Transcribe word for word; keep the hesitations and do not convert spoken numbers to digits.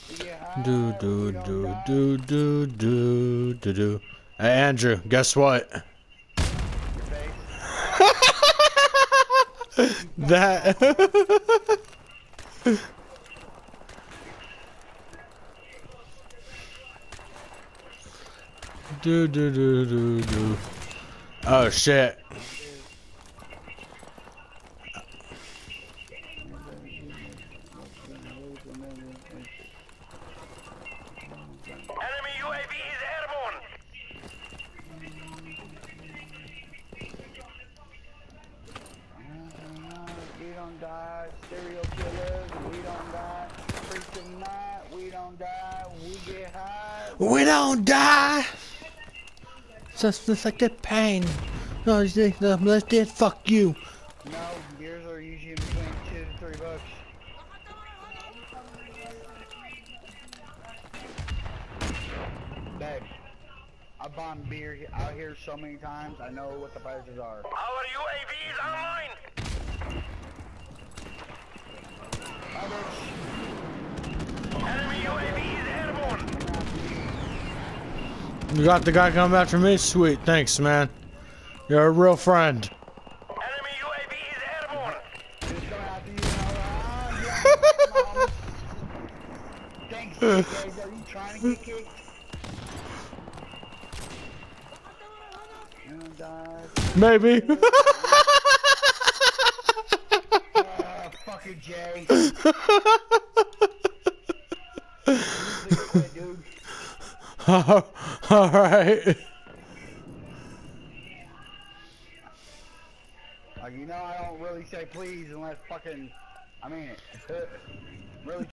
Do do do do do do do do. Hey Andrew, guess what? That. Do do do do do. Oh shit. Enemy U A V is airborne. We don't die, serial killers. We don't die, freaking night. We don't die, we get high. We don't die. Just, just like that pain. No, you think the let's dead. Fuck you. No, beers are usually between two to three bucks. Babe, I bought beer out here so many times. I know what the prices are. Our U A V is online. Bye, bitch. Enemy U A V is airborne. You got the guy coming after me? Sweet, thanks, man. You're a real friend. Enemy U A V is airborne. Just coming after you. Uh, yeah, thanks, guys. Are you trying to get kicked? You don't die. Maybe. Uh, fuck you, Jay. Dude. All right. Like, you know, I don't really say please unless fucking, I mean it. Really